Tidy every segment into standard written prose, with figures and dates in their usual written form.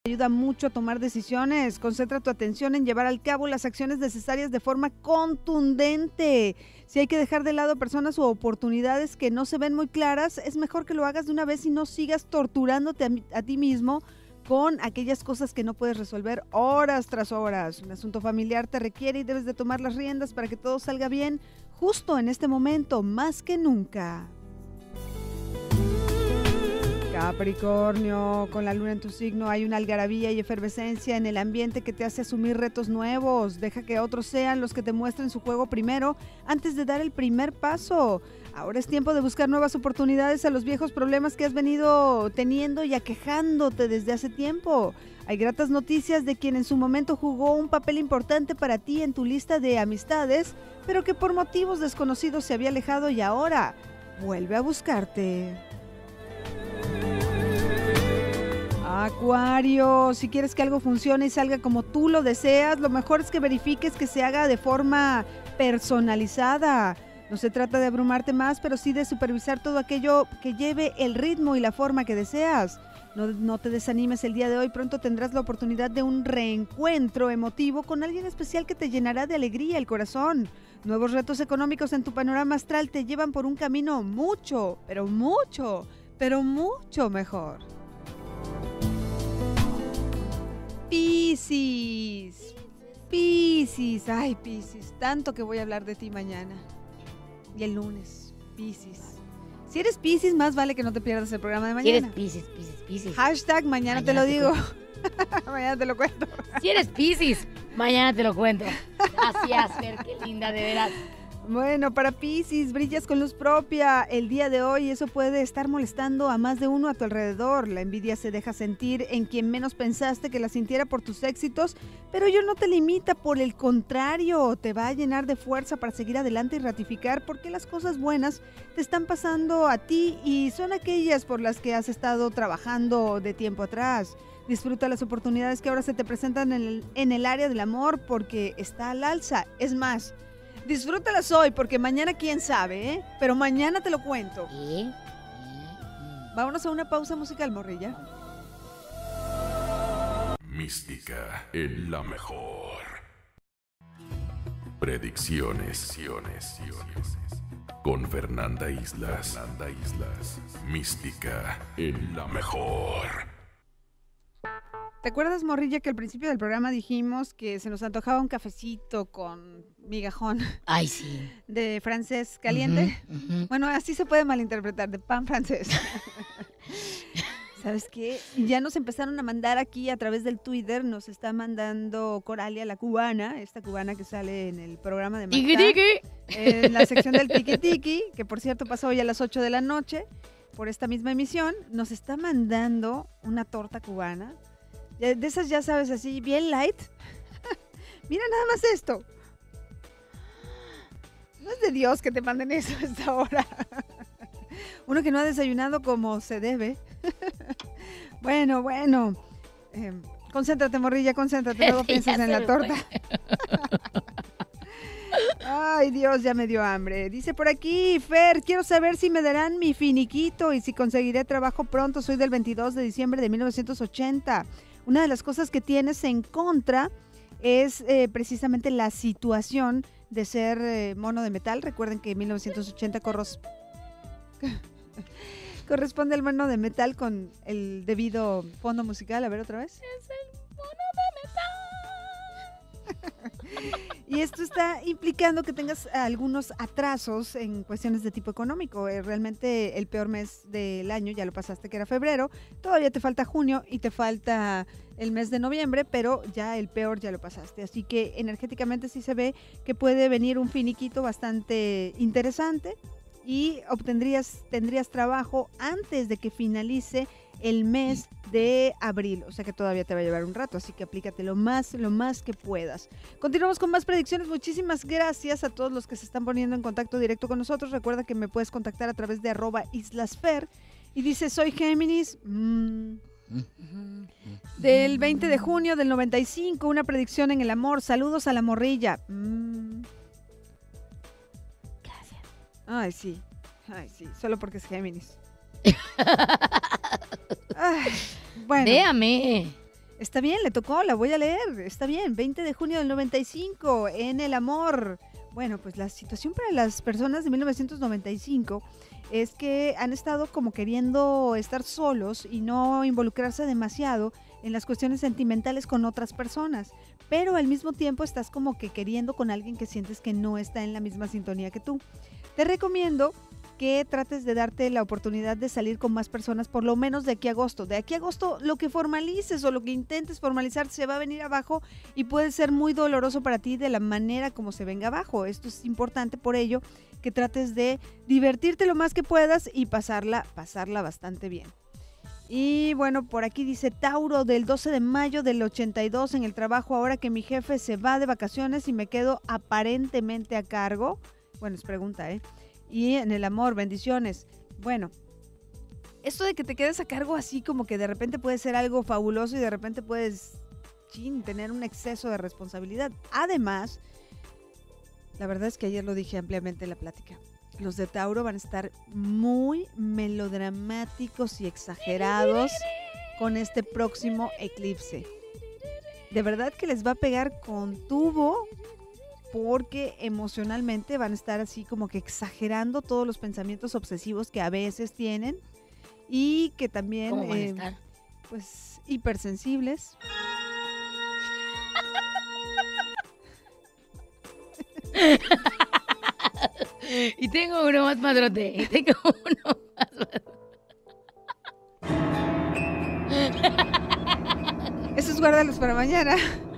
ayuda mucho a tomar decisiones. Concentra tu atención en llevar al cabo las acciones necesarias de forma contundente. Si hay que dejar de lado personas u oportunidades que no se ven muy claras, es mejor que lo hagas de una vez y no sigas torturándote a ti mismo con aquellas cosas que no puedes resolver horas tras horas. Un asunto familiar te requiere y debes de tomar las riendas para que todo salga bien justo en este momento, más que nunca. Capricornio, con la luna en tu signo hay una algarabía y efervescencia en el ambiente que te hace asumir retos nuevos. Deja que otros sean los que te muestren su juego primero antes de dar el primer paso. Ahora es tiempo de buscar nuevas oportunidades a los viejos problemas que has venido teniendo y aquejándote desde hace tiempo. Hay gratas noticias de quien en su momento jugó un papel importante para ti en tu lista de amistades, pero que por motivos desconocidos se había alejado y ahora vuelve a buscarte. Acuario, si quieres que algo funcione y salga como tú lo deseas, lo mejor es que verifiques que se haga de forma personalizada. No se trata de abrumarte más, pero sí de supervisar todo aquello que lleve el ritmo y la forma que deseas. No te desanimes el día de hoy, pronto tendrás la oportunidad de un reencuentro emotivo con alguien especial que te llenará de alegría el corazón. Nuevos retos económicos en tu panorama astral te llevan por un camino mucho, pero mucho mejor. Piscis, ay Piscis, tanto que voy a hablar de ti mañana y el lunes, Piscis. Si eres Piscis, más vale que no te pierdas el programa de mañana. Si eres Piscis. Hashtag mañana te lo digo. Mañana te lo cuento. Si eres Piscis, mañana te lo cuento. Gracias, Fer, qué linda, de veras. Bueno, para Piscis, brillas con luz propia el día de hoy. Eso puede estar molestando a más de uno a tu alrededor. La envidia se deja sentir en quien menos pensaste que la sintiera por tus éxitos, pero ello no te limita, por el contrario, te va a llenar de fuerza para seguir adelante y ratificar porque las cosas buenas te están pasando a ti y son aquellas por las que has estado trabajando de tiempo atrás. Disfruta las oportunidades que ahora se te presentan en el área del amor porque está al alza. Es más, disfrútalas hoy porque mañana quién sabe, ¿eh? Pero mañana te lo cuento. Vámonos a una pausa musical, morrilla. Mística en la mejor. Predicciones. Con Fernanda Islas. Mística en la mejor. ¿Te acuerdas, morrilla, que al principio del programa dijimos que se nos antojaba un cafecito con migajón? Ay, sí. De francés caliente. Bueno, así se puede malinterpretar, de pan francés. ¿Sabes qué? Ya nos empezaron a mandar aquí a través del Twitter, nos está mandando Coralia, la cubana, esta cubana que sale en el programa de Tiki Tiki. En la sección del Tiki Tiki, que por cierto pasó hoy a las 8 de la noche por esta misma emisión, nos está mandando una torta cubana. De esas, ya sabes, así, bien light. Mira nada más esto. No es de Dios que te manden eso a esta hora. Uno que no ha desayunado como se debe. Bueno. Concéntrate, morrilla, concéntrate. Luego piensas en la torta. Ay, Dios, ya me dio hambre. Dice por aquí, Fer, quiero saber si me darán mi finiquito y si conseguiré trabajo pronto. Soy del 22 de diciembre de 1980. Una de las cosas que tienes en contra es precisamente la situación de ser mono de metal. Recuerden que en 1980 corresponde al mono de metal con el debido fondo musical. A ver, otra vez. Es el mono de metal. Y esto está implicando que tengas algunos atrasos en cuestiones de tipo económico. Realmente el peor mes del año ya lo pasaste, que era febrero. Todavía te falta junio y te falta el mes de noviembre, pero ya el peor ya lo pasaste. Así que energéticamente sí se ve que puede venir un finiquito bastante interesante y tendrías trabajo antes de que finalice el mes de abril, o sea que todavía te va a llevar un rato, así que aplícate lo más que puedas. Continuamos con más predicciones. Muchísimas gracias a todos los que se están poniendo en contacto directo con nosotros. Recuerda que me puedes contactar a través de @islasfer y dice, soy Géminis, del 20 de junio del 95, una predicción en el amor. Saludos a la morrilla. Gracias. Ay, sí, solo porque es Géminis. Ay, bueno. Véame. Está bien, le tocó, la voy a leer. Está bien, 20 de junio del 95, en el amor. Bueno, pues la situación para las personas de 1995 es que han estado como queriendo estar solos y no involucrarse demasiado en las cuestiones sentimentales con otras personas, pero al mismo tiempo estás como que queriendo con alguien que sientes que no está en la misma sintonía que tú. Te recomiendo que trates de darte la oportunidad de salir con más personas por lo menos de aquí a agosto. De aquí a agosto lo que formalices o lo que intentes formalizar se va a venir abajo y puede ser muy doloroso para ti de la manera como se venga abajo. Esto es importante, por ello que trates de divertirte lo más que puedas y pasarla bastante bien. Y bueno, por aquí dice Tauro, del 12 de mayo del 82 en el trabajo, ahora que mi jefe se va de vacaciones y me quedo aparentemente a cargo. Bueno, es pregunta, ¿eh? Y en el amor, bendiciones. Bueno, esto de que te quedes a cargo así como que de repente puede ser algo fabuloso y de repente puedes tener un exceso de responsabilidad. Además, la verdad es que ayer lo dije ampliamente en la plática. Los de Tauro van a estar muy melodramáticos y exagerados con este próximo eclipse. De verdad que les va a pegar con tubo, porque emocionalmente van a estar así como que exagerando todos los pensamientos obsesivos que a veces tienen y que también, ¿Cómo van a estar? pues, hipersensibles. Y tengo uno más padrote. Esos guárdalos para mañana.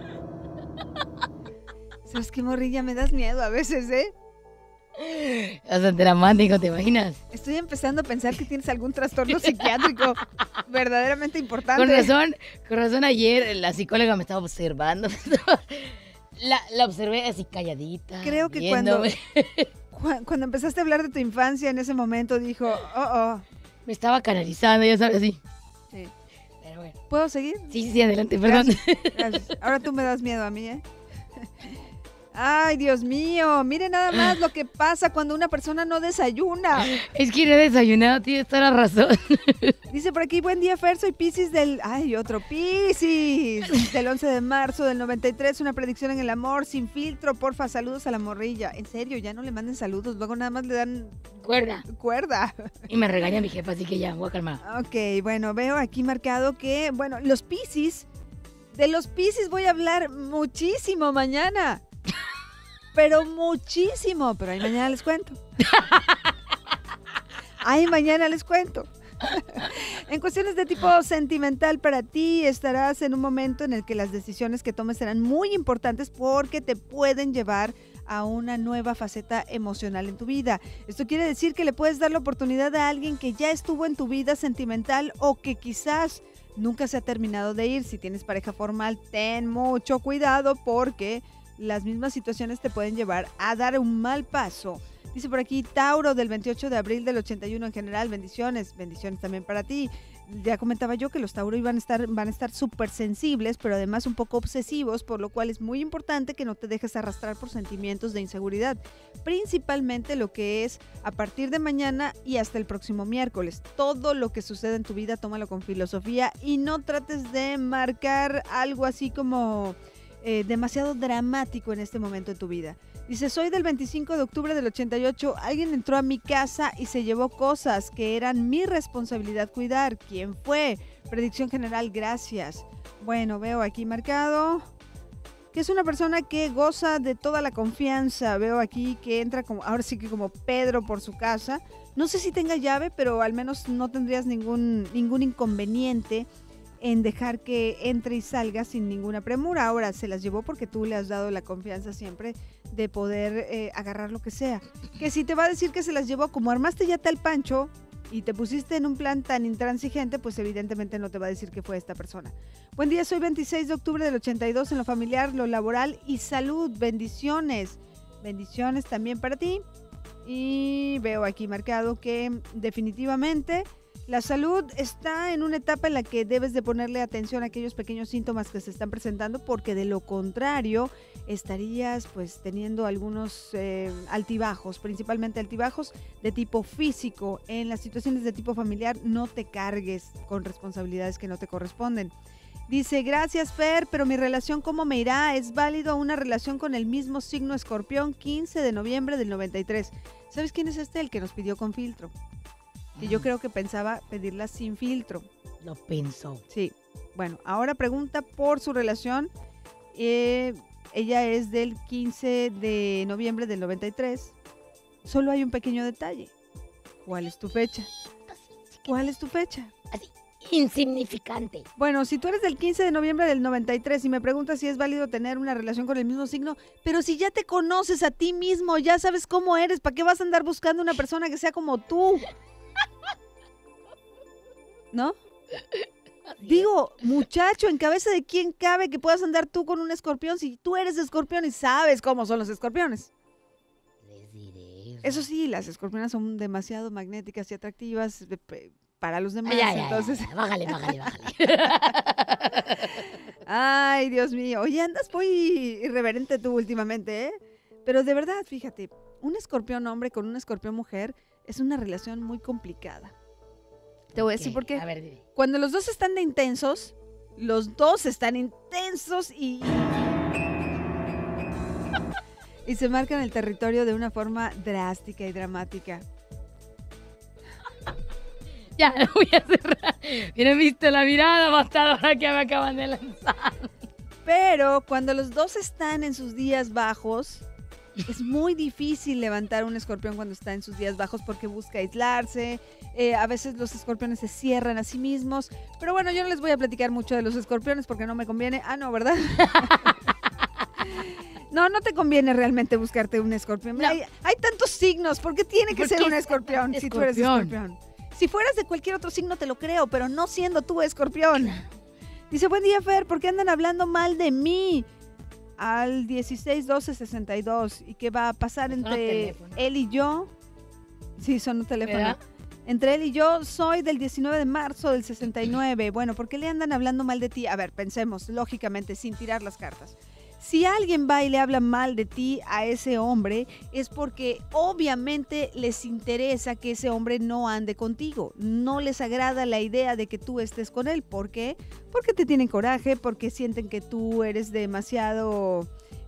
¿Sabes qué, morrilla? Me das miedo a veces, ¿eh? Bastante dramático, ¿te imaginas? Estoy empezando a pensar que tienes algún trastorno psiquiátrico verdaderamente importante. Con razón ayer la psicóloga me estaba observando. La observé así calladita. Creo que viéndome. cuando empezaste a hablar de tu infancia en ese momento dijo, Me estaba canalizando, ya sabes, así. Sí. Pero bueno. ¿Puedo seguir? Sí, adelante, perdón. Gracias. Ahora tú me das miedo a mí, ¿eh? Ay, Dios mío, mire nada más lo que pasa cuando una persona no desayuna. Es que no he desayunado, tienes toda la razón. Dice por aquí, buen día, Fer, soy Piscis del... Ay, otro Piscis. Del 11 de marzo del 93, una predicción en el amor, sin filtro, porfa, saludos a la morrilla. En serio, ya no le manden saludos, luego nada más le dan... Cuerda. Y me regaña mi jefa, así que ya, voy a calmar. Ok, bueno, veo aquí marcado que, bueno, los Piscis, de los Piscis voy a hablar muchísimo mañana. Pero muchísimo, pero ahí mañana les cuento. En cuestiones de tipo sentimental para ti, estarás en un momento en el que las decisiones que tomes serán muy importantes porque te pueden llevar a una nueva faceta emocional en tu vida. Esto quiere decir que le puedes dar la oportunidad a alguien que ya estuvo en tu vida sentimental o que quizás nunca se ha terminado de ir. Si tienes pareja formal, ten mucho cuidado porque las mismas situaciones te pueden llevar a dar un mal paso. Dice por aquí, Tauro, del 28 de abril del 81 en general, bendiciones también para ti. Ya comentaba yo que los Tauro van a estar súper sensibles, pero además un poco obsesivos, por lo cual es muy importante que no te dejes arrastrar por sentimientos de inseguridad. Principalmente lo que es a partir de mañana y hasta el próximo miércoles. Todo lo que sucede en tu vida, tómalo con filosofía y no trates de marcar algo así como... demasiado dramático en este momento de tu vida. Dice, soy del 25 de octubre del 88, alguien entró a mi casa y se llevó cosas que eran mi responsabilidad cuidar. ¿Quién fue? Predicción general, gracias. Bueno, veo aquí marcado que es una persona que goza de toda la confianza. Veo aquí que entra como, ahora sí que como Pedro por su casa. No sé si tenga llave, pero al menos no tendrías ningún inconveniente en dejar que entre y salga sin ninguna premura. Ahora se las llevó porque tú le has dado la confianza siempre de poder agarrar lo que sea. Que si te va a decir que se las llevó, como armaste ya tal pancho y te pusiste en un plan tan intransigente, pues evidentemente no te va a decir que fue esta persona. Buen día, soy 26 de octubre del 82 en lo familiar, lo laboral y salud. Bendiciones. Bendiciones también para ti. Y veo aquí marcado que definitivamente la salud está en una etapa en la que debes de ponerle atención a aquellos pequeños síntomas que se están presentando, porque de lo contrario estarías pues teniendo algunos altibajos, principalmente altibajos de tipo físico. En las situaciones de tipo familiar no te cargues con responsabilidades que no te corresponden. Dice, gracias Fer, pero mi relación ¿cómo me irá? ¿Es válido una relación con el mismo signo Escorpión 15 de noviembre del 93? ¿Sabes quién es este? El que nos pidió con filtro. Que yo creo que pensaba pedirla sin filtro. Lo pensó. Sí. Bueno, ahora pregunta por su relación. Ella es del 15 de noviembre del 93. Solo hay un pequeño detalle. ¿Cuál es tu fecha? ¿Cuál es tu fecha? Así, insignificante. Bueno, si tú eres del 15 de noviembre del 93 y me preguntas si es válido tener una relación con el mismo signo, pero si ya te conoces a ti mismo, ya sabes cómo eres, ¿para qué vas a andar buscando una persona que sea como tú? ¿No? Digo, muchacho, ¿en cabeza de quién cabe que puedas andar tú con un escorpión si tú eres escorpión y sabes cómo son los escorpiones? Les diré. Eso sí, las escorpionas son demasiado magnéticas y atractivas para los demás, Ya, entonces... Bájale. Ay, Dios mío. Oye, andas muy irreverente tú últimamente, ¿eh? Pero de verdad, fíjate, un escorpión hombre con una escorpión mujer es una relación muy complicada. Te voy a decir por qué. A ver, dime. Cuando los dos están de intensos, los dos están intensos y se marcan el territorio de una forma drástica y dramática. Ya, lo voy a cerrar. Mira, visto la mirada bastadora que me acaban de lanzar. Pero cuando los dos están en sus días bajos, es muy difícil levantar un escorpión cuando está en sus días bajos porque busca aislarse. A veces los escorpiones se cierran a sí mismos. Pero bueno, yo no les voy a platicar mucho de los escorpiones porque no me conviene. Ah, no, ¿verdad? No te conviene realmente buscarte un escorpión. No. Hay tantos signos. ¿Por qué tiene que ¿Por ser qué un es escorpión si tú eres escorpión? escorpión? Si fueras de cualquier otro signo te lo creo, pero no siendo tú escorpión. Dice, buen día, Fer, ¿por qué andan hablando mal de mí? Al 16-12-62. ¿Y qué va a pasar Sonó entre teléfono. él y yo? Sí, sonó teléfono. ¿Verdad? Entre él y yo soy del 19 de marzo del 69. Bueno, ¿por qué le andan hablando mal de ti? A ver, pensemos lógicamente, sin tirar las cartas. Si alguien va y le habla mal de ti a ese hombre, es porque obviamente les interesa que ese hombre no ande contigo. No les agrada la idea de que tú estés con él. ¿Por qué? Porque te tienen coraje, porque sienten que tú eres demasiado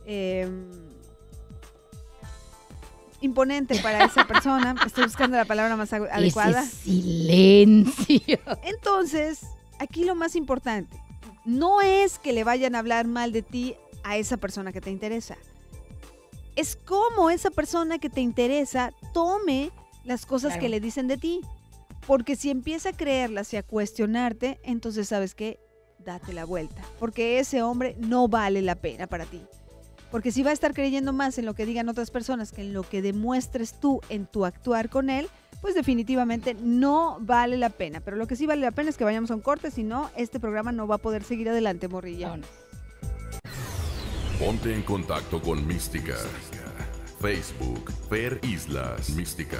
imponente para esa persona. Estoy buscando la palabra más adecuada. Ese silencio. Entonces, aquí lo más importante, no es que le vayan a hablar mal de ti a esa persona que te interesa. Es como esa persona que te interesa tome las cosas Claro. que le dicen de ti. Porque si empieza a creerlas y a cuestionarte, entonces ¿sabes qué? Date la vuelta. Porque ese hombre no vale la pena para ti. Porque si va a estar creyendo más en lo que digan otras personas que en lo que demuestres tú en tu actuar con él, pues definitivamente no vale la pena. Pero lo que sí vale la pena es que vayamos a un corte, si no, este programa no va a poder seguir adelante, morrilla. Vámonos. Ponte en contacto con Mística. Facebook, Fer Islas Mística.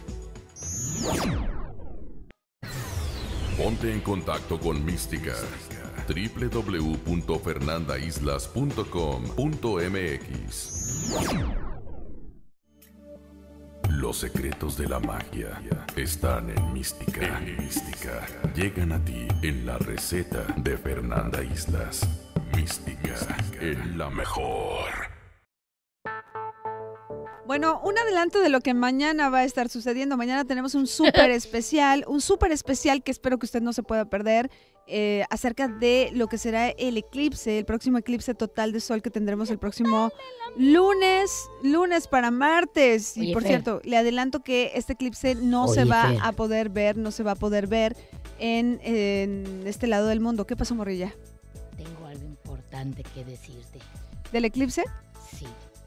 Ponte en contacto con Mística. www.fernandaislas.com.mx. Los secretos de la magia están en Mística. Mística. Llegan a ti en la receta de Fernanda Islas. Mística es la mejor. Bueno, un adelanto de lo que mañana va a estar sucediendo. Mañana tenemos un súper especial que espero que usted no se pueda perder, acerca de lo que será el eclipse, el próximo eclipse total de sol que tendremos el próximo lunes para martes. Y Oye, por Fer. cierto, le adelanto que este eclipse no Oye, se va Fer. a poder ver, en este lado del mundo. ¿Qué pasó, morrilla? Tengo algo importante que decirte. ¿Del eclipse? Sí.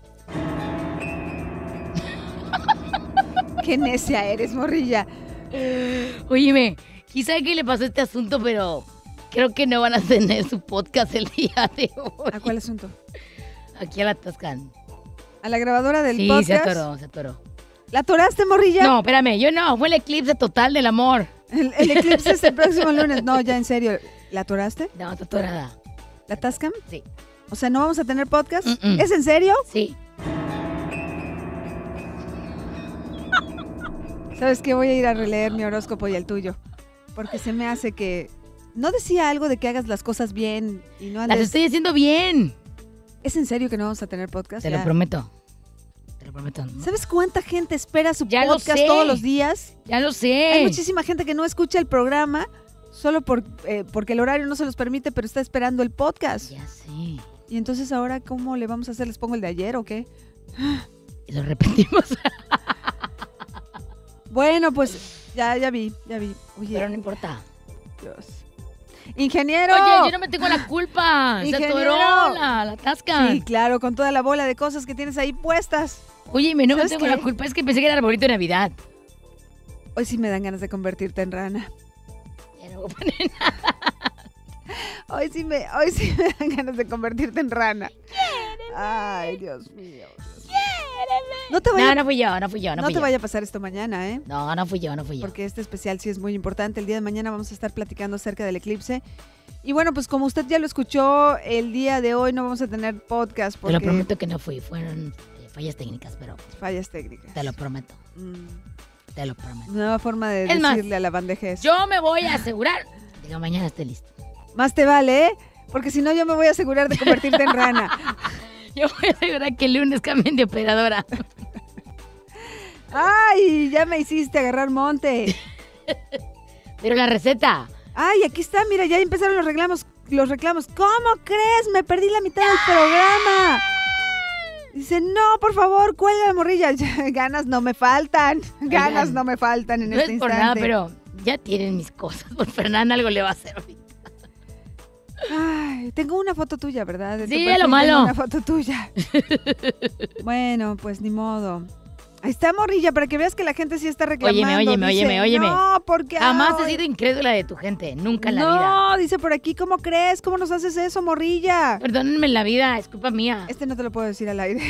¡Qué necia eres, morrilla! Óyeme, quizá que le pasó este asunto, pero creo que no van a tener su podcast el día de hoy. ¿A cuál asunto? Aquí a la Toscan. ¿A la grabadora del Sí, podcast? se atoró. ¿La atoraste, morrilla? No, espérame, yo no, fue el eclipse total del amor. El eclipse es el próximo lunes. No, ya en serio. ¿La atoraste? No, está atorada. ¿La Tascam? Sí. O sea, ¿no vamos a tener podcast? Mm-mm. ¿Es en serio? Sí. ¿Sabes qué? Voy a ir a releer mi horóscopo y el tuyo. Porque se me hace que ¿No decía algo de que hagas las cosas bien y no andes? Las estoy haciendo bien. ¿Es en serio que no vamos a tener podcast? Te Ya. lo prometo. Te lo prometo. ¿No? ¿Sabes cuánta gente espera su Ya lo podcast sé. todos los días? Ya lo sé. Hay muchísima gente que no escucha el programa solo porque el horario no se los permite, pero está esperando el podcast. Ya sé. Y entonces ahora, ¿cómo le vamos a hacer? ¿Les pongo el de ayer o qué? Y lo repetimos. Bueno, pues ya vi. Oye, Pero no importa. Dios. ¡Ingeniero! Oye, yo no me tengo la culpa. Se Ingeniero. atoró la tasca. Sí, claro, con toda la bola de cosas que tienes ahí puestas. Oye, no me ¿Sabes tengo qué? la culpa. Es que pensé que era arbolito de Navidad. Hoy sí me dan ganas de convertirte en rana. Ya no voy a poner nada. Hoy sí me dan ganas de convertirte en rana. Ay, Dios mío. No te vaya, No fui yo. no fui te yo. vaya a pasar esto mañana, ¿eh? No fui yo. Porque este especial sí es muy importante. El día de mañana vamos a estar platicando acerca del eclipse. Y bueno, pues como usted ya lo escuchó, el día de hoy no vamos a tener podcast Te porque lo prometo que no fui. Fueron fallas técnicas, pero fallas técnicas. te lo prometo. Mm, Te lo prometo. nueva forma de Es más, decirle a la bandejez. Yo me voy a asegurar de que mañana esté listo. Más te vale, ¿eh? Porque si no yo me voy a asegurar de convertirte en rana. Yo voy a asegurar que el lunes cambien de operadora. ¡Ay! Ya me hiciste agarrar monte. Pero la receta. ¡Ay! Aquí está, mira, ya empezaron los reclamos. ¿Cómo crees? Me perdí la mitad del programa. Dice, no, por favor, cuelga la morrilla. Ganas no me faltan. Ganas no me faltan en No este es por instante. nada, pero ya tienen mis cosas. Por Fernanda algo le va a hacer ahorita. Ay, tengo una foto tuya, ¿verdad? De tu Sí, perfil lo malo. tengo una foto tuya. Bueno, pues ni modo. Ahí está, morrilla, para que veas que la gente sí está reclamando. Óyeme. Dice, no, porque Jamás he sido incrédula de tu gente. Nunca en la no, vida. dice por aquí, ¿cómo crees? ¿Cómo nos haces eso, morrilla? Perdónenme en la vida, es culpa mía. Este no te lo puedo decir al aire.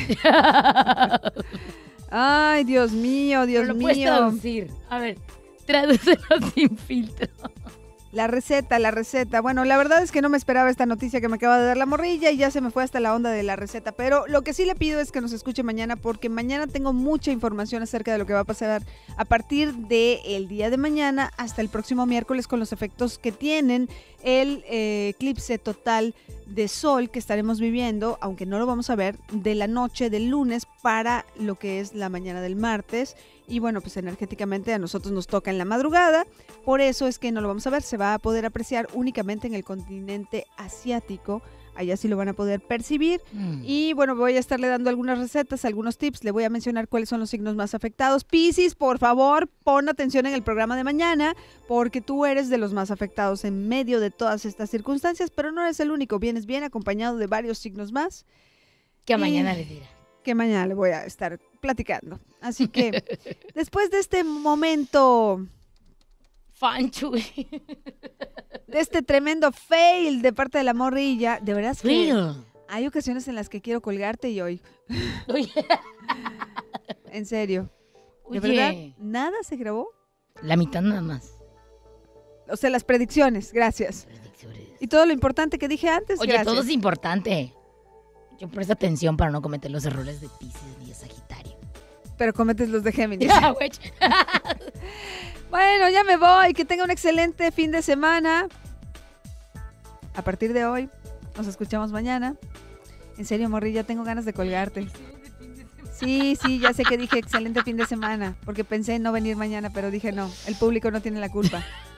Ay, Dios mío, Dios Pero lo puedes mío. traducir. A ver, tradúcelo sin filtro. La receta. Bueno, la verdad es que no me esperaba esta noticia que me acaba de dar la morrilla y ya se me fue hasta la onda de la receta. Pero lo que sí le pido es que nos escuche mañana porque mañana tengo mucha información acerca de lo que va a pasar a partir del día de mañana hasta el próximo miércoles con los efectos que tienen el eclipse total de sol que estaremos viviendo, aunque no lo vamos a ver, de la noche del lunes para lo que es la mañana del martes. Y bueno, pues energéticamente a nosotros nos toca en la madrugada, por eso es que no lo vamos a ver, se va a poder apreciar únicamente en el continente asiático, allá sí lo van a poder percibir. Y bueno, voy a estarle dando algunas recetas, algunos tips, le voy a mencionar cuáles son los signos más afectados. Piscis, por favor, pon atención en el programa de mañana, porque tú eres de los más afectados en medio de todas estas circunstancias, pero no eres el único, vienes bien acompañado de varios signos más. Que mañana le dirá. Que mañana le voy a estar platicando. Así que después de este momento, Fanchu. de este tremendo fail de parte de la morrilla, de verdad es que hay ocasiones en las que quiero colgarte y hoy, Oye. en serio, de Oye. verdad, nada se grabó. La mitad nada más. O sea, las predicciones, gracias. Predicciones. Y todo lo importante que dije antes, Oye, gracias. todo es importante. Yo presto atención para no cometer los errores de Piscis ni de Sagitario. Pero cometes los de Géminis. Ya, güey. Bueno, ya me voy. Que tenga un excelente fin de semana. A partir de hoy, nos escuchamos mañana. En serio, morrilla, tengo ganas de colgarte. Sí, ya sé que dije excelente fin de semana, porque pensé en no venir mañana, pero dije no, el público no tiene la culpa.